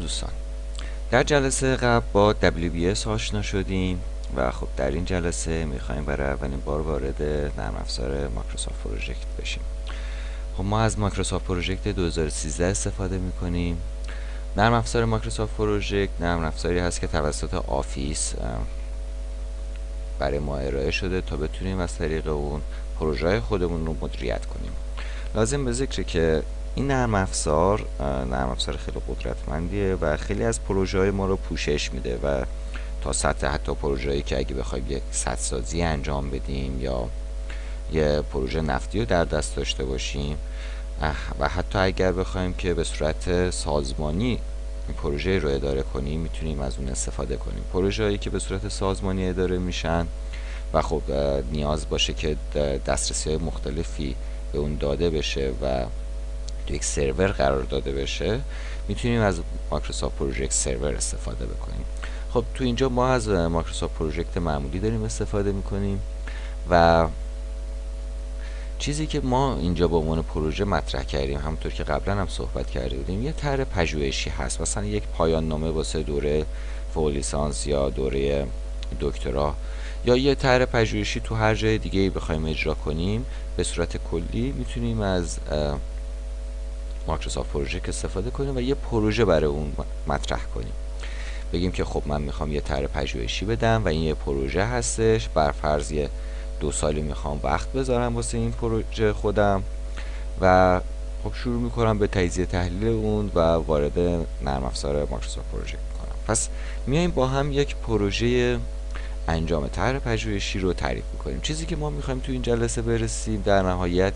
دوستان، در جلسه قبل با WBS آشنا شدیم و خب در این جلسه میخوایم برای اولین بار وارد نرم افزار مایکروسافت پروژکت بشیم. خب ما از مایکروسافت پروژکت 2013 استفاده میکنیم. نرم افزار مایکروسافت پروژکت نرم افزاری هست که توسط آفیس برای ما ارائه شده تا بتونیم از طریق اون پروژه خودمون رو مدیریت کنیم. لازم به ذکره که این نرم افزار خیلی قدرتمندیه و خیلی از پروژه های ما رو پوشش میده و تا سطح حتی پروژه‌ای که اگه بخوایم یک سدسازی انجام بدیم یا یه پروژه نفتی رو در دست داشته باشیم و حتی اگر بخوایم که به صورت سازمانی این پروژه رو اداره کنیم میتونیم از اون استفاده کنیم. پروژه هایی که به صورت سازمانی اداره میشن و خب نیاز باشه که دسترسی های مختلفی به اون داده بشه و تو یک سرور قرار داده بشه، میتونیم از مایکروسافت پروژکت سرور استفاده بکنیم. خب تو اینجا ما از مایکروسافت پروژکت معمولی داریم استفاده میکنیم و چیزی که ما اینجا به عنوان پروژه مطرح کردیم، همونطور که قبلا هم صحبت کرده بودیم، یه طرح پژوهشی هست، مثلا یک پایان نامه واسه دوره فوق لیسانس یا دوره دکترا یا یه طرح پژوهشی تو هر جای دیگه بخوایم اجرا کنیم. به صورت کلی میتونیم از مایکروسافت پروژکت استفاده کنیم و یه پروژه برای اون مطرح کنیم. بگیم که خب من میخوام یه طرح پژوهشی بدم و این یه پروژه هستش، بر فرض یه 2 سالی میخوام وقت بذارم واسه این پروژه خودم و خب شروع میکنم به تجزیه تحلیل اون و وارد نرم افزار مایکروسافت پروژکت میکنم. پس میایم با هم یک پروژه انجام طرح پژوهشی رو تعریف میکنیم. چیزی که ما میخوایم تو این جلسه برسیم در نهایت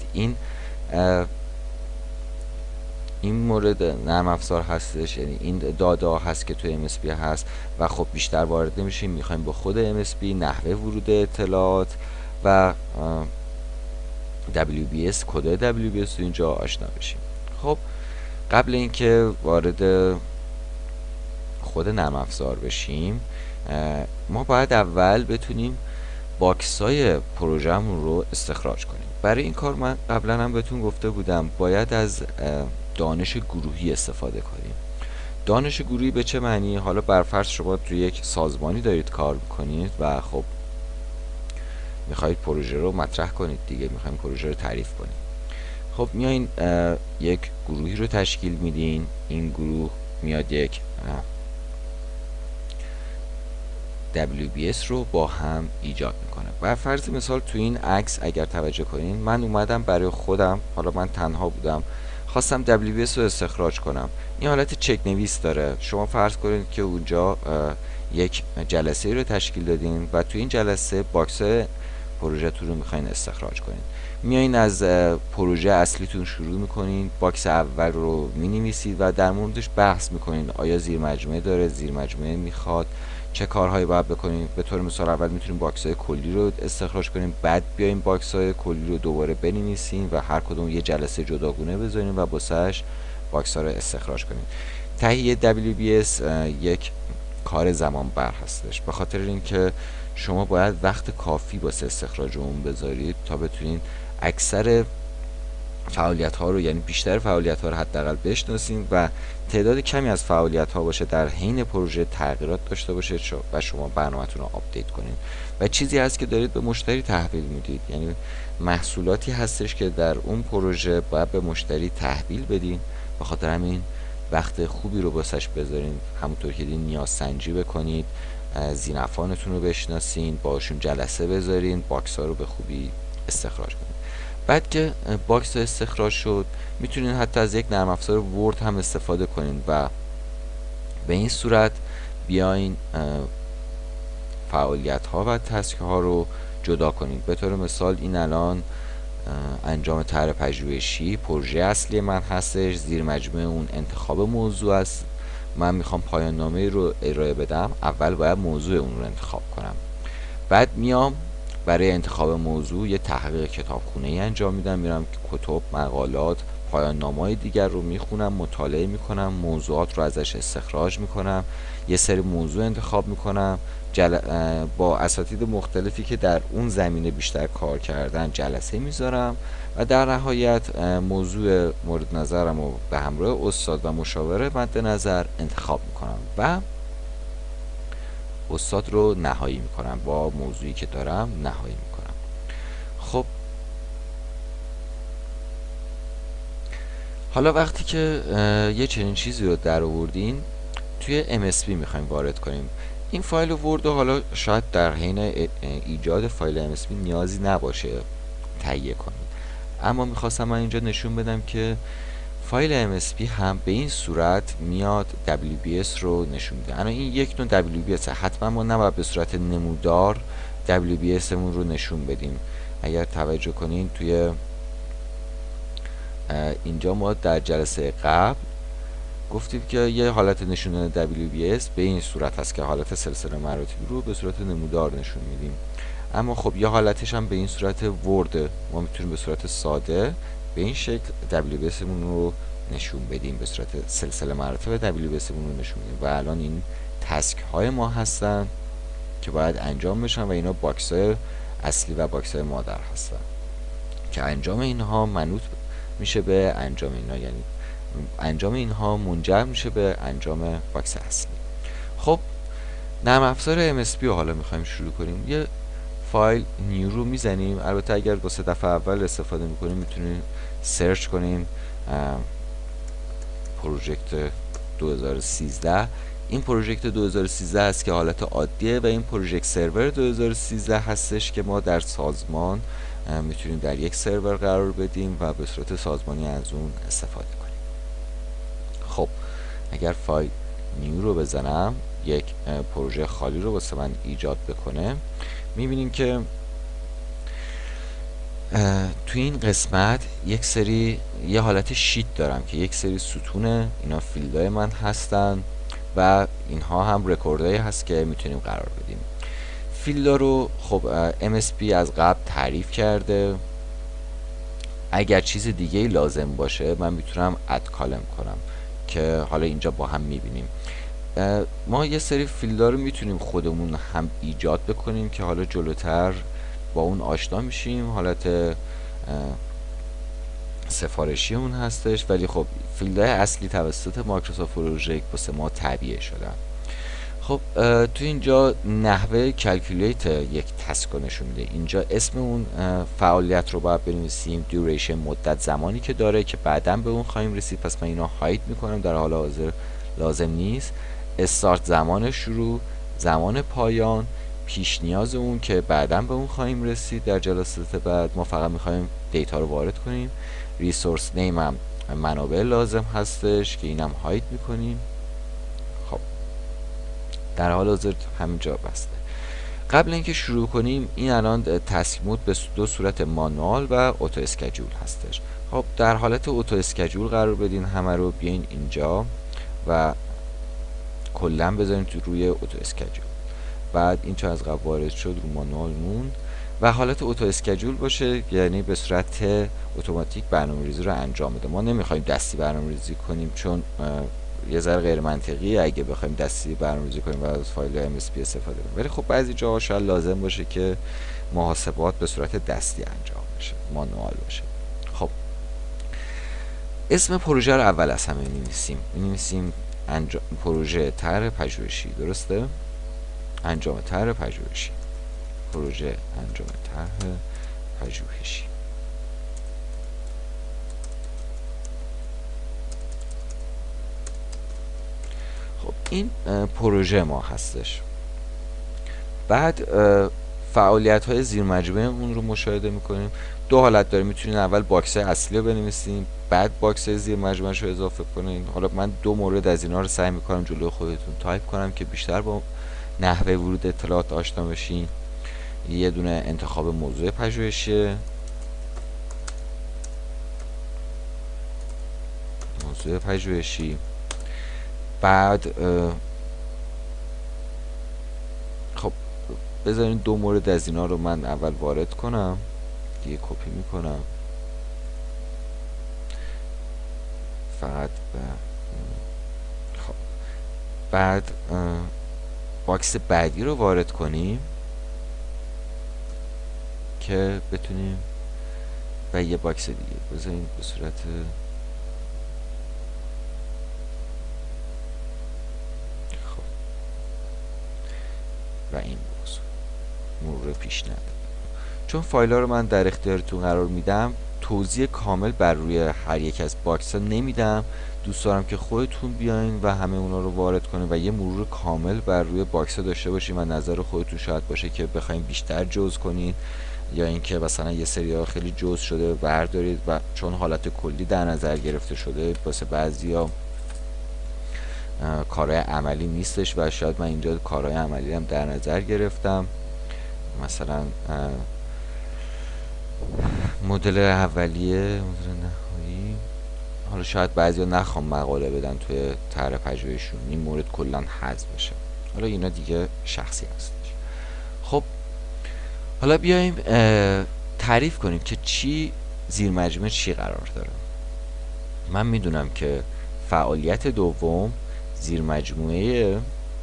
این مورد نرم افزار هستش، یعنی این داده هست که تو MSP هست و خب بیشتر وارد نمیشیم. میخوایم با خود MSP، نحوه ورود اطلاعات و WBS، کد WBS تو اینجا آشنا بشیم. خب قبل اینکه وارد خود نرم افزار بشیم، ما باید اول بتونیم باکس های پروژه‌مون رو استخراج کنیم. برای این کار من قبلا هم بهتون گفته بودم باید از دانش گروهی استفاده کنیم. دانش گروهی به چه معنی؟ حالا برفرض شما توی یک سازمانی دارید کار میکنید و خب میخواید پروژه رو مطرح کنید دیگه، میخواید پروژه رو تعریف کنید. خب میایین یک گروهی رو تشکیل میدین، این گروه میاد یک WBS رو با هم ایجاد میکنه. بر فرض مثال تو این عکس اگر توجه کنین، من اومدم برای خودم، حالا من تنها بودم، خواستم WBS رو استخراج کنم. این حالت چک نویس داره. شما فرض کنید که اونجا یک جلسه رو تشکیل دادین و تو این جلسه باکس پروژه‌تون رو میخواین استخراج کنین. میایین از پروژه اصلیتون شروع میکنین، باکس اول رو مینویسید و در موردش بحث میکنین. آیا زیر مجموعه داره، زیر مجموعه میخواد، چه کارهایی باید بکنیم. به طور مثال اول میتونیم باکس های کلی رو استخراج کنیم، بعد بیایم باکس های کلی رو دوباره بنویسیم و هر کدوم یه جلسه جداگونه بذاریم و واسش باکس ها رو استخراج کنیم. تهیه WBS یک کار زمان بر هستش، به خاطر اینکه شما باید وقت کافی واسه استخراج اون بذارید تا بتونین اکثر فعالیت ها رو، یعنی بیشتر فعالیت ها رو حداقل بشناسین و تعداد کمی از فعالیت ها باشه در حین پروژه تغییرات داشته باشه و شما برنامه‌تون رو آپدیت کنین. و چیزی هست که دارید به مشتری تحویل میدید، یعنی محصولاتی هستش که در اون پروژه باید به مشتری تحویل بدین. به خاطر همین وقت خوبی رو واسش بذارین، همونطور که دیدین نیاز سنجی بکنید، ذی‌نفعانتون رو بشناسین، باشون جلسه بذارین، باکس ها رو به خوبی استخراج کنین. بعد که باکس استخراج شد، میتونین حتی از یک نرم افزار ورد هم استفاده کنین و به این صورت بیاین فعالیت ها و تسک ها رو جدا کنین. به طور مثال این الان انجام طرح پژوهشی پروژه اصلی من هستش، زیر مجموعه اون انتخاب موضوع است. من میخوام پایان نامه رو ارائه بدم، اول باید موضوع اون رو انتخاب کنم، بعد میام برای انتخاب موضوع یه تحقیق کتابخونه‌ای انجام میدم، میرم کتب، مقالات، پایان نامه‌های دیگر رو میخونم، مطالعه میکنم، موضوعات رو ازش استخراج میکنم، یه سری موضوع انتخاب میکنم، با اساتید مختلفی که در اون زمینه بیشتر کار کردن جلسه میذارم و در نهایت موضوع مورد نظرم رو به همراه استاد و مشاور مد نظر انتخاب میکنم و استاد رو نهایی میکنم، با موضوعی که دارم نهایی میکنم. خب حالا وقتی که یه چنین چیزی رو در آوردین توی MSP میخوایم وارد کنیم، این فایل ورد حالا شاید در حین ایجاد فایل MSP نیازی نباشه تهیه کنید، اما میخواستم من اینجا نشون بدم که فایل MSP هم به این صورت میاد WBS رو نشون میده. الان این یک نوع WBS، حتما ما نباید به صورت نمودار WBS مون رو نشون بدیم. اگر توجه کنین توی اینجا ما در جلسه قبل گفتیم که یه حالت نشون دادن WBS به این صورت هست که حالت سلسله مراتبی رو به صورت نمودار نشون میدیم، اما خب یه حالتش هم به این صورت ورده، ما میتونیم به صورت ساده به این شکل WBS مون رو نشون بدیم، به صورت سلسله مراتب WBS مون رو نشون بدیم. و الان این تسک های ما هستن که باید انجام بشن و اینا باکس های اصلی و باکس های مادر هستن که انجام اینها منوط میشه به انجام اینا، یعنی انجام اینها منجر میشه به انجام باکس اصلی. خب نرم افزار MSP رو حالا میخوایم شروع کنیم. یه فایل نیو رو میزنیم. البته اگر واسه دفعه اول استفاده میکنیم میتونیم سرچ کنیم پروژکت 2013. این پروژکت 2013 هست که حالت عادیه و این پروژکت سرور 2013 هستش که ما در سازمان میتونیم در یک سرور قرار بدیم و به صورت سازمانی از اون استفاده کنیم. خب اگر فایل نیو رو بزنم، یک پروژه خالی رو واسه من ایجاد بکنه، میبینیم که تو این قسمت یه حالت شیت دارم که یک سری ستونه، اینا فیلدهای من هستن و اینها هم رکوردهایی هست که میتونیم قرار بدیم. فیلدا رو خب MSP از قبل تعریف کرده. اگر چیز دیگه لازم باشه من میتونم اد کالم کنم که حالا اینجا با هم میبینیم. ما یه سری فیلدا رو میتونیم خودمون هم ایجاد بکنیم که حالا جلوتر با اون آشنا میشیم. حالت سفارشی اون هستش، ولی خب فیلدهای اصلی توسط مایکروسافت پروژکت واسه ما تعبیه شدن. خب تو اینجا نحوه کلکولیت یک تسک رو نشون میده. اینجا اسم اون فعالیت رو باید بنویسیم، دیوریشن، مدت زمانی که داره که بعداً به اون خواهیم رسید، پس من اینا هاید میکنم، در حال حاضر لازم نیست. استارت، زمان شروع، زمان پایان، پیش نیاز اون که بعداً به اون خواهیم رسید در جلسات بعد، ما فقط میخوایم دیتا رو وارد کنیم. ریسورس نیم هم منابع لازم هستش که اینم هاید میکنیم. خب در حال حاضر همینجا بسته. قبل اینکه شروع کنیم، این الان تسک مود به دو صورت مانوال و اوتو اسکیجول هستش. خب در حالت اوتو اسکیجول قرار بدین، همه رو بیاین اینجا و کلا بذارین تو روی اوتو اسکیجول. بعد این چه از قبل وارد شد رو مانوال مون و حالت اوتو اسکیجول باشه، یعنی به صورت اتوماتیک برنامه‌ریزی رو انجام بده. ما نمیخوایم دستی برنامه‌ریزی کنیم چون یه ذره غیر منطقیه اگه بخوایم دستی برنامه‌ریزی کنیم و از فایل MSP استفاده کنیم، ولی خب بعضی جاها شاید لازم باشه که محاسبات به صورت دستی انجام بشه، مانوال باشه. خب اسم پروژه رو اول از همه می‌نویسیم پروژه طرح پژوهشی، درسته؟ انجام طرح پژوهشی، پروژه انجام طرح پژوهشی. خب این پروژه ما هستش. بعد فعالیت های زیر مجموعه اون رو مشاهده میکنیم. دو حالت داره، میتونین اول باکس اصلی رو بنویسین، بعد باکس زیر مجموعه رو اضافه کنین. حالا من دو مورد از اینا رو سعی میکنم جلوی خودتون تایپ کنم که بیشتر با نحوه ورود اطلاعات آشنا بشین. یه دونه انتخاب موضوع پژوهشی، بعد خب بذارین دو مورد از اینا رو من اول وارد کنم، دیگه کپی میکنم. فقط خب بعد باکس بعدی رو وارد کنیم که بتونیم و یه باکس دیگه بذاریم به صورت خب و این مرور پیش نداره. چون فایل ها رو من در اختیارتون قرار میدم، توضیح کامل بر روی هر یک از باکس ها نمیدم. دوست دارم که خودتون بیاین و همه اونا رو وارد کنین و یه مرور کامل بر روی باکس ها داشته باشین و نظر خودتون شاید باشه که بخواین بیشتر جزء کنین یا اینکه مثلا یه سری ها خیلی جزء شده بردارید و چون حالت کلی در نظر گرفته شده واسه بعضیا کارهای عملی نیستش و شاید من اینجا کارهای عملی هم در نظر گرفتم. مثلا مدل اولیه، مدل نهایی، حالا شاید بعضیا نخوام مقاله بدن توی طرح پژوهششون، این مورد کلا حذف بشه. حالا اینا دیگه شخصی هستش. خب حالا بیایم تعریف کنیم که چی زیر مجموعه چی قرار داره. من میدونم که فعالیت دوم زیر مجموعه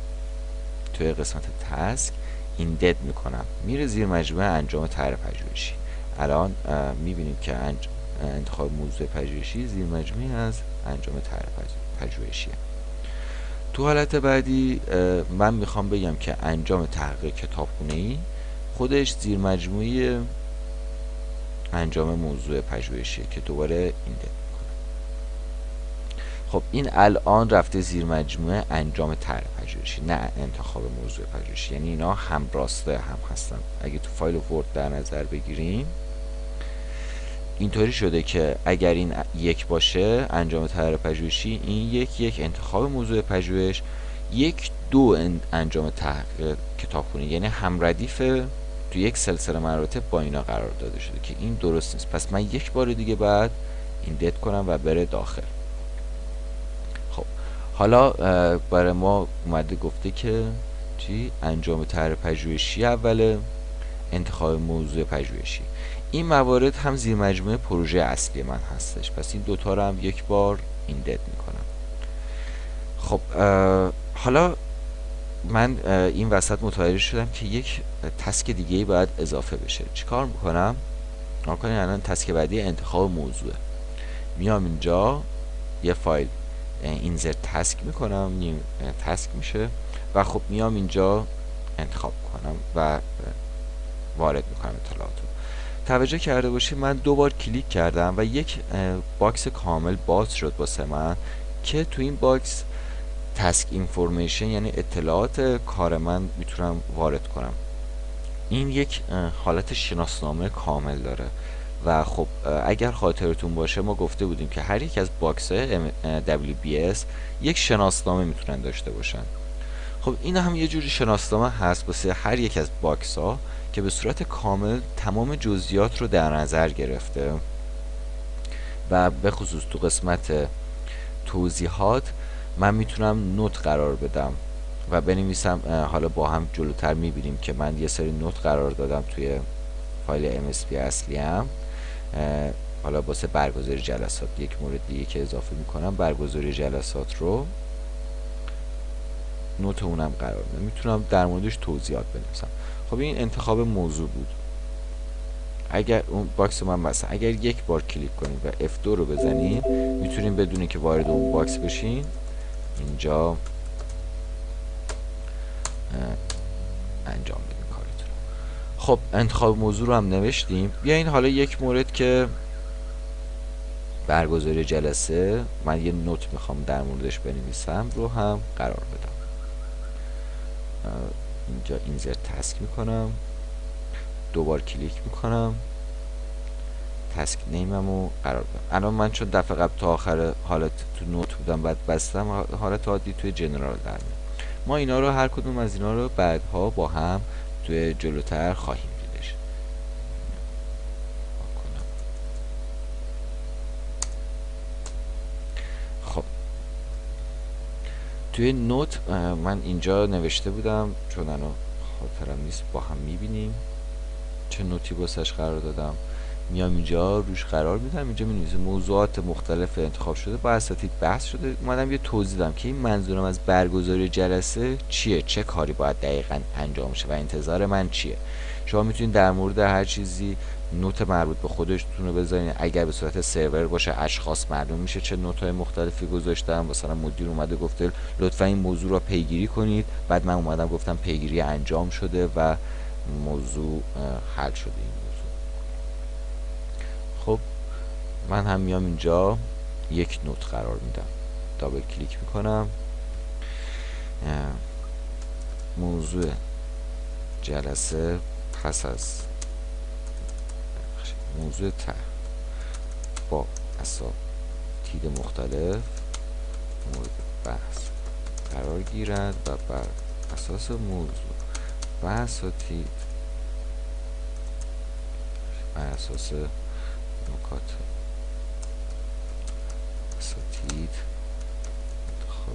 توی قسمت تسک ایندد میکنم میره زیر مجموعه انجام طرح پژوهشی. الان میبینیم که انتخاب موضوع پژوهشی زیر مجموعه از انجام طرح پژوهشیه. تو حالت بعدی من میخوام بگم که انجام تحقیق کتابخونه‌ای خودش زیر مجموعه انجام موضوع پژوهشیه که دوباره ایندد میکنم. خب این الان رفته زیر مجموعه انجام طرح پژوهشی، نه انتخاب موضوع پژوهشی، یعنی اینا هم راسته هم هستن. اگه تو فایل ورد در نظر بگیریم اینطوری شده که اگر این یک باشه انجام طرح پژوهشی، این یک انتخاب موضوع پژوهش، دو انجام تحقیق کتابخونی، یعنی هم ردیف تو یک سلسله مراتب با اینا قرار داده شده که این درست نیست. پس من یک بار دیگه بعد ایندد کنم و بره داخل. خب حالا برای ما اومده گفته که چی؟ انجام طرح پژوهشی اوله، انتخاب موضوع پژوهشی. این موارد هم زیر مجموعه پروژه اصلی من هستش، پس این دوتا رو هم یک بار ایندد میکنم. خب حالا من این وسط متوجه شدم که یک تسک دیگه باید اضافه بشه. چیکار میکنم؟ نکنید الان تسک بعدی انتخاب موضوع، میام اینجا یه فایل اینزرت تسک میکنم، نیم تسک میشه و خب میام اینجا انتخاب کنم و وارد میکنم اطلاعاتو. توجه کرده باشید من دو بار کلیک کردم و یک باکس کامل باز شد واسه من که تو این باکس تسک اینفورمیشن یعنی اطلاعات کار من میتونم وارد کنم. این یک حالت شناسنامه کامل داره و خب اگر خاطرتون باشه ما گفته بودیم که هر یک از باکس WBS یک شناسنامه میتونن داشته باشن. خب این هم یه جوری شناسنامه هست واسه هر یک از باکس ها که به صورت کامل تمام جزئیات رو در نظر گرفته و به خصوص تو قسمت توضیحات من میتونم نوت قرار بدم و بنویسم. حالا با هم جلوتر میبینیم که من یه سری نوت قرار دادم توی فایل MSP اصلی هم. حالا واسه برگزاری جلسات یک مورد دیگه که اضافه میکنم، برگزاری جلسات رو نوت اونم قرار بدم، میتونم در موردش توضیحات بنویسم. خب این انتخاب موضوع بود. اگر اون باکس من بسته، اگر یک بار کلیک کنید و F2 رو بزنید میتونید بدونید که وارد اون باکس بشین. اینجا انجام بدیم کارتون. خب انتخاب موضوع رو هم نوشتیم. بیاین حالا یک مورد که برگزاری جلسه من یه نوت میخوام در موردش بنویسم رو هم قرار بدم. اینجا اینزرت تسک میکنم، دوبار کلیک میکنم، تسک نیممو قرار بدم. الان من چون دفعه قبل تا آخر حالت تو نوت بودم بعد بستم، حالت عادی توی جنرال در میاد. ما اینا رو هر کدوم از اینا رو بعدها با هم توی جلوتر خواهیم دیدش. خب توی نوت من اینجا نوشته بودم، چون الان خاطرم نیست، با هم میبینیم چه نوتی واسش قرار دادم. میام اینجا روش قرار میدم، اینجا می‌نویسم موضوعات مختلف انتخاب شده با اساتید بحث شده. اومدم یه توضیح دادم که این منظورم از برگزاری جلسه چیه، چه کاری باید دقیقاً انجام شه و انتظار من چیه. شما میتونید در مورد هر چیزی نوت مربوط به خودتون رو بذارین. اگر به صورت سرور باشه اشخاص معلوم میشه چه نوت‌های مختلفی گذاشتم. مثلا مدیر اومده گفته لطفا این موضوع رو پیگیری کنید، بعد من اومدم گفتم پیگیری انجام شده و موضوع حل شده. این موضوع خب من هم میام اینجا یک نوت قرار میدم، دابل کلیک میکنم، موضوع جلسه پس از موضوع با اساتید مختلف مورد بحث قرار گیرد و بر اساس موضوع و اساتید بر اساس نکات اساتید انتخاب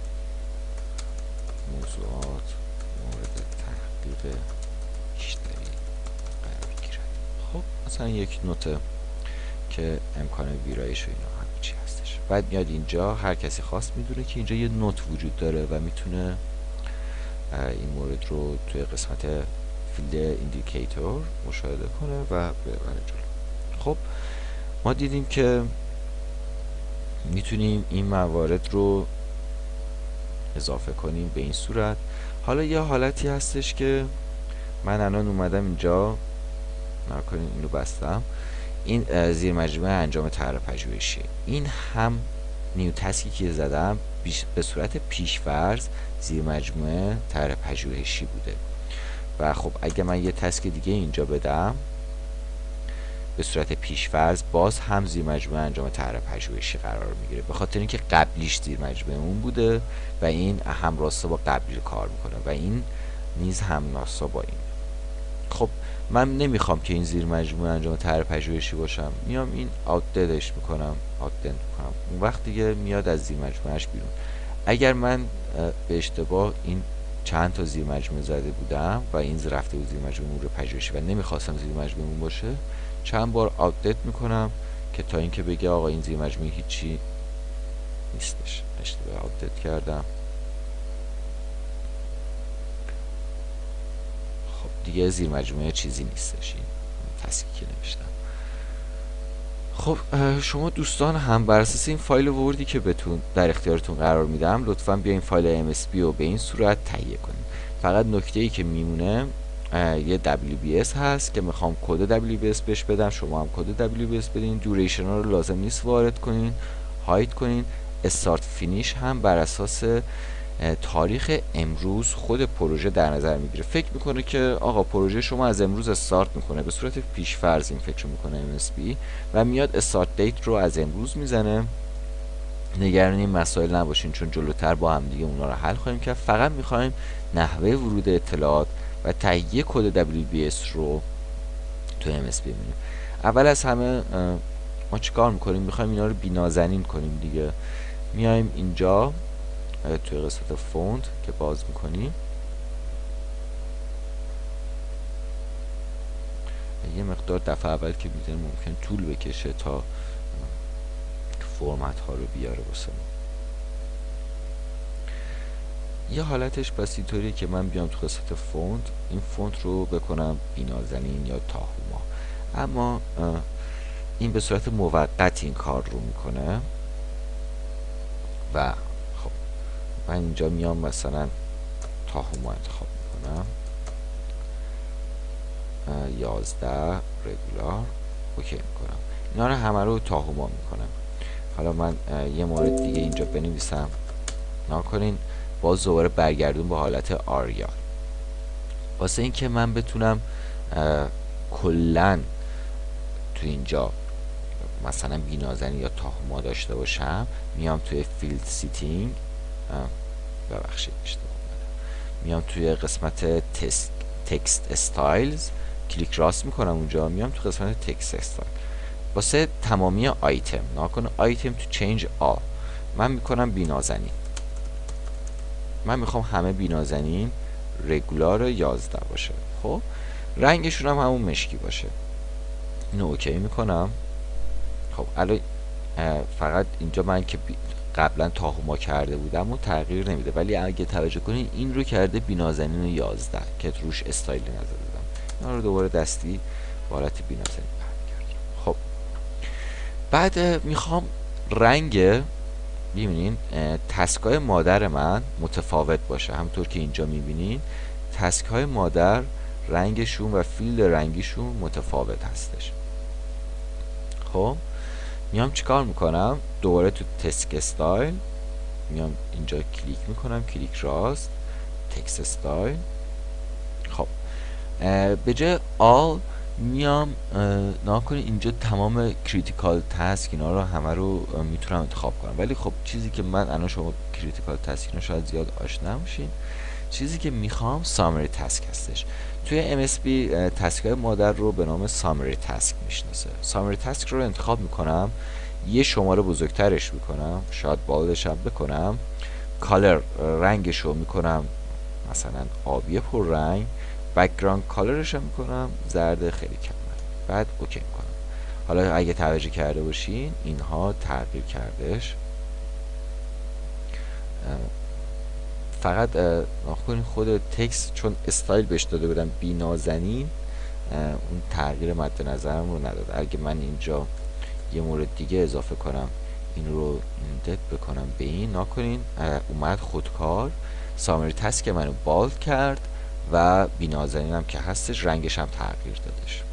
موضوعات مورد تحقیق بیشتری قرار گیرد. خب مثلا یک نوت که امکان ویرایش و اینا همه چی هستش. بعد میاد اینجا هر کسی خواست میدونه که اینجا یه نوت وجود داره و میتونه این مورد رو توی قسمت فیلد ایندیکیتور مشاهده کنه و ببره جلو. خب ما دیدیم که میتونیم این موارد رو اضافه کنیم به این صورت. حالا یه حالتی هستش که من الان اومدم اینجا نکنین اینو بستم، این زیر مجموعه انجام طرح پژوهشی. این هم نیو تسکی که زدم به صورت پیش‌فرض زیر مجموعه طرح پژوهشی بوده و خب اگه من یه تسک دیگه اینجا بدم به صورت پیش‌فرض باز هم زیر مجموعه انجام طرح پژوهشی قرار میگیره، به خاطر اینکه قبلیش زیر مجموعه اون بوده و این هم راستا با قبلی کار میکنه و این نیز هم ناسا با این. خب من نمیخوام که این زیر مجموعه انجام طرح پژوهشی باشم، میام این آپدیتش میکنم، اون وقت دیگه میاد از زیر مجموعهش بیرون. اگر من به اشتباه این چند تا زیر مجموعه زده بودم و این رفته بود زیر مجموعه امور پژوهشی و نمیخواستم زیر مجموعه اون باشه، چند بار آپدیت میکنم که تا اینکه بگه آقا این زیر مجموعه هیچی نیستش، اشتباه آپدیت کردم. خب دیگه زیر مجموعه چیزی نیستش، این تصحیح که نوشتم. خب شما دوستان هم بر اساس این فایل وردی که بهتون در اختیارتون قرار میدم لطفاً بیاین فایل MSP رو به این صورت تهیه کنید. فقط نکته‌ای که میمونه یه WBS هست که میخوام کد WBS بهش بدم، شما هم کد WBS بدین. دوریشن ها رو لازم نیست وارد کنین، هاید کنین. استارت فینیش هم بر اساس تاریخ امروز خود پروژه در نظر میگیره. فکر میکنه که آقا پروژه شما از امروز استارت میکنه، به صورت پیش‌فرض این فکر میکنه MSP و میاد استارت دیت رو از امروز میزنه. نگران این مسائل نباشین چون جلوتر با هم دیگه اونا رو حل خواهیم کرد. فقط میخوایم نحوه ورود اطلاعات و تهیه کد WBS رو تو MSP ببینیم. اول از همه ما چیکار میکنیم؟ میخوایم اینا رو بی‌نازنین کنیم دیگه. میایم اینجا توی قسمت فونت که باز میکنیم یه مقدار دفعه اول که میدن ممکن طول بکشه تا فرمت ها رو بیاره واسه یه حالتش بس اینطوریه که من بیام تو قسمت فونت این فونت رو بکنم بی‌نازنین یا تاهوما، اما این به صورت موقت این کار رو میکنه و خب من اینجا میام مثلا تاهوما انتخاب میکنم 11 رگولار اوکی میکنم، اینا رو همه رو تاهوما میکنم. حالا من یه مورد دیگه اینجا بنویسم، نکنین باز دوباره برگردون به حالت آریا واسه این که من بتونم کلن تو اینجا مثلا بی‌نازنین یا تاهوما داشته باشم. میام توی فیلد سیتینگ، ببخشید اشتباه میام توی قسمت تکست استایلز کلیک راست میکنم اونجا، میام تو قسمت تکست استایل واسه تمامی آیتم ناکنه آیتم تو چینج من میکنم بی‌نازنین. من میخوام همه بی‌نازنین رگولار 11 باشه. خب رنگشون هم همون مشکی باشه. اینو اوکی میکنم. خب الان فقط اینجا من که قبلا تاهما کرده بودم و تغییر نمیده، ولی اگه توجه کنین این رو کرده بینازنین 11 که روش استایلی نزده بودم. اینا رو دوباره دستی به حالت بینازنین برمیگردم. خب بعد میخوام رنگ، ببینین تسکای مادر من متفاوت باشه. همونطور که اینجا میبینین تسکای مادر رنگشون و فیلد رنگیشون متفاوت هستش. خب میام چیکار میکنم؟ دوباره تو تسک استایل میام اینجا کلیک میکنم، کلیک راست، تکست استایل. خب به جای آل میام ناکنید اینجا تمام کریتیکال تاسک اینا رو همه رو میتونم انتخاب کنم، ولی خب چیزی که من الان شما کریتیکال تاسک اینا شاید زیاد آشنا نباشین، چیزی که میخوام سامری تاسک هستش. توی MSP تاسک های مادر رو به نام سامری تاسک میشناسه. سامری تاسک رو انتخاب میکنم، یه شماره بزرگترش میکنم، شاید بالدش هم بکنم، کالر رنگش رو میکنم مثلا آبی پر رنگ، بکگراند کالرش هم میکنم زرد خیلی کم، بعد اوکی میکنم. حالا اگه توجه کرده باشین اینها تغییر کردش. فقط ناخونین خود تکست چون استایل بهش داده بودم بی نازنین، اون تغییر مد نظرم رو نداد. اگه من اینجا یه مورد دیگه اضافه کنم، این رو ایندت بکنم به این، ناکنین اومد خودکار سامری تاسک منو بالد کرد و بی نازنین هم که هستش رنگش هم تغییر دادش.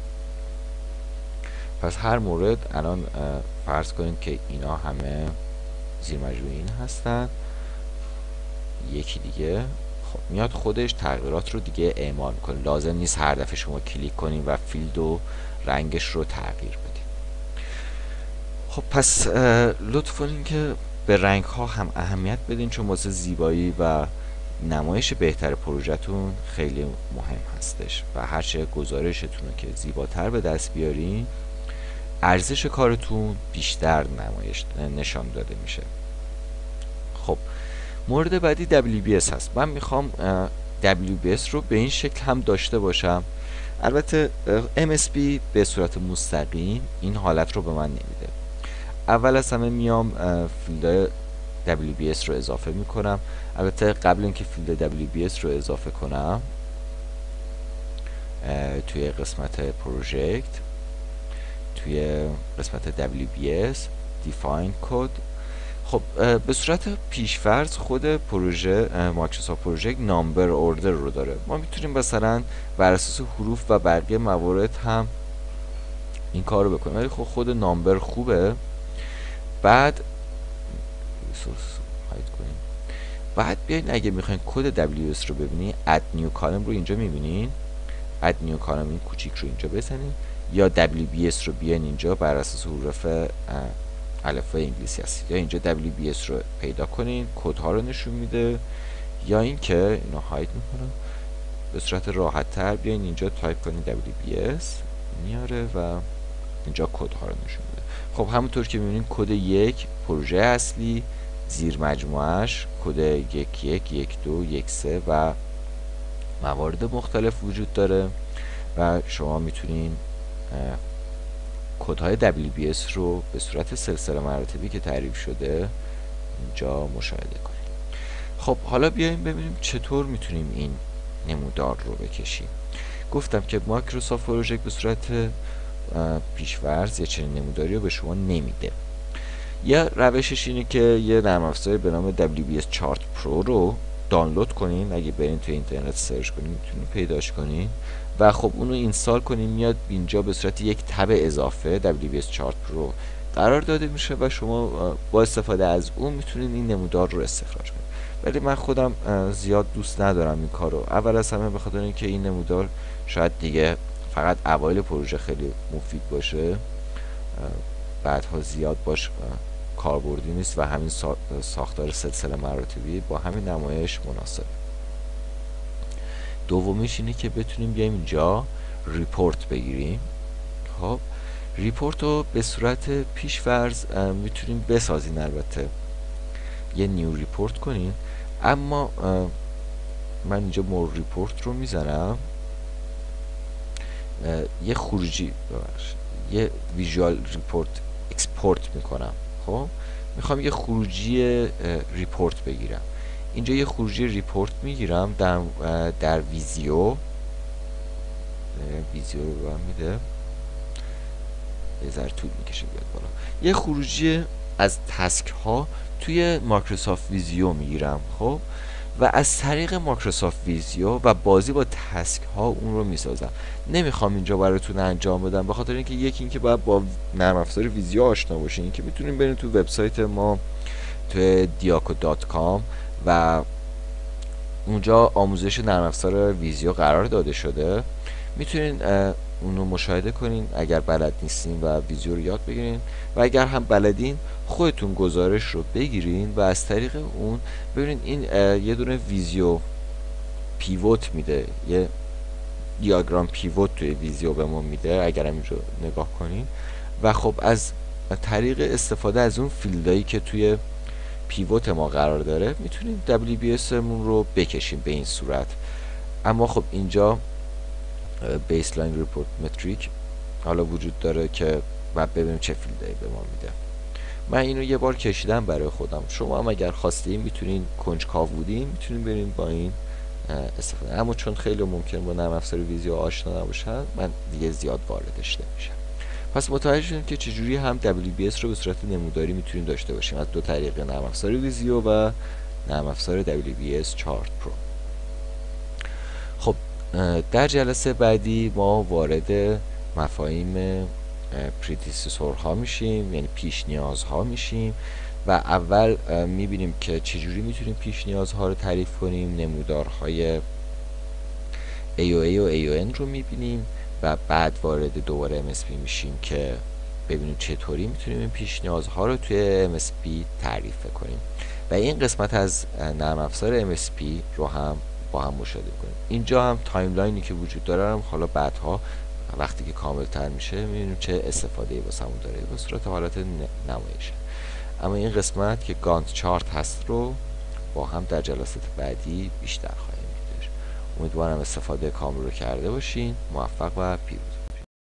پس هر مورد الان فرض کنین که اینا همه زیر مجموعه این هستن، یکی دیگه خب میاد خودش تغییرات رو دیگه اعمال میکنه، لازم نیست هر دفعه شما کلیک کنین و فیلد و رنگش رو تغییر بدین. خب پس لطف کنین که به رنگ ها هم اهمیت بدین، چون واسه زیبایی و نمایش بهتر پروژهتون خیلی مهم هستش و هرچه گزارشتون رو که زیباتر به دست بیارین ارزش کارتون بیشتر نشان داده میشه. خب مورد بعدی WBS هست. من میخوام WBS رو به این شکل هم داشته باشم. البته MSP به صورت مستقیم این حالت رو به من نمیده. اول از همه میام فیلد WBS رو اضافه میکنم. البته قبل اینکه فیلد WBS رو اضافه کنم توی قسمت پروژکت، توی قسمت WBS Define Code، خب به صورت پیشفرض خود پروژه مایکروسافت پروژکت نامبر اوردر رو داره. ما میتونیم مثلا بر اساس حروف و بقیه موارد هم این کار رو بکنیم، ولی خب خود نامبر خوبه. بعد بیاین اگه میخواین کد WS رو ببینین اد نیو کالم رو اینجا میبینین، اد نیو کالم این کوچیک رو اینجا بزنین، یا WBS رو بیاین اینجا بر اساس حروف الفبای انگلیسی هست، یا اینجا WBS رو پیدا کنین کدها رو نشون میده، یا اینکه اینو هاید میکنم به صورت راحت تر بیاین اینجا تایپ کنین WBS میاره و اینجا کدها رو نشون میده. خب همونطور که میبینین کد 1 پروژه اصلی، زیر مجموعش کد 111213 و موارد مختلف وجود داره و شما میتونین کدهای WBS رو به صورت سلسله مراتبی که تعریف شده اینجا مشاهده کنید. خب حالا بیایم ببینیم چطور میتونیم این نمودار رو بکشیم. گفتم که مایکروسافت پروژکت به صورت پیش‌فرض یه چنین نموداری رو به شما نمیده. یه روشش اینه که یه نرم افزاری به نام WBS چارت پرو رو دانلود کنین. اگه برین توی اینترنت سرچ کنین میتونین پیداش کنین و خب اونو اینستال کنین. میاد اینجا به صورت یک تب اضافه WBS چارت پرو قرار داده میشه و شما با استفاده از اون میتونین این نمودار رو استخراج کنین. ولی من خودم زیاد دوست ندارم این کارو، اول از همه به خاطر اینکه این نمودار شاید دیگه فقط اوایل پروژه خیلی مفید باشه، بعدها زیاد باش کاربردی نیست و همین ساختار سلسله مراتبی با همین نمایش مناسب. دومیش اینه که بتونیم بیایم اینجا ریپورت بگیریم. خب ریپورت رو به صورت پیش‌فرض میتونیم بسازین، البته یه نیو ریپورت کنین، اما من اینجا مور ریپورت رو میزنم، یه خروجی یه ویژوال ریپورت اکسپورت میکنم. خب میخوام یه خروجی ریپورت بگیرم. اینجا یه خروجی ریپورت میگیرم در ویزیو رو برم میده، یه ذره طول میکشه بیاد بالا. یه خروجی از تسک ها توی مایکروسافت ویزیو میگیرم. خب و از طریق مایکروسافت ویزیو و بازی با تسک ها اون رو میسازم. نمیخوام اینجا براتون انجام بدم، به خاطر اینکه یکی اینکه باید با نرم افزار ویزیو آشنا باشین، اینکه میتونین برین تو وبسایت ما تو diaco.com و اونجا آموزش نرم افزار ویزیو قرار داده شده، میتونین اونو مشاهده کنین اگر بلد نیستین و ویزیو رو یاد بگیرین، و اگر هم بلدین خودتون گزارش رو بگیرین و از طریق اون ببینین. این یه دونه ویزیو پیوت میده، یه دیاگرام پیوت توی ویزیو به ما میده اگر هم اینجا نگاه کنین. و خب از طریق استفاده از اون فیلدایی که توی پیوت ما قرار داره میتونیم WBS مون رو بکشیم به این صورت. اما خب اینجا بیسلاین ریپورت متریک حالا وجود داره که بعد ببینیم چه فیلدایی به ما میده. من اینو یه بار کشیدم برای خودم، شما هم اگر خواستین میتونین، کنجکاو بودین میتونین برین با این استفاده. اما چون خیلی ممکن با نرم افزار ویزیو آشنا نباشن من دیگه زیاد واردش نمیشم. پس متوجه شدیم که چجوری هم WBS رو به صورت نموداری میتونیم داشته باشیم از دو طریق، نرم افزار ویزیو و نرم افزار WBS چارت پرو. خب در جلسه بعدی ما وارد مفاهیم پریدیسسور ها میشیم، یعنی پیش نیازها میشیم و اول میبینیم که چجوری میتونیم پیش نیازها رو تعریف کنیم. نمودارهای AOA و AON رو میبینیم و بعد وارد دوباره MSP میشیم که ببینیم چطوری میتونیم این پیش نیازها رو توی MSP تعریف کنیم و این قسمت از نرم افزار MSP رو هم با هم مشاهده کنیم. اینجا هم تایملاینی که وجود داره هم حالا بعدها وقتی که کامل تر میشه میبینیم چه استفاده‌ای واسمون داره به صورت حالت نمایشه. اما این قسمت که گانت چارت هست رو با هم در جلسات بعدی بیشتر خواهیم دید. امیدوارم استفاده کامل رو کرده باشین. موفق و پیروز.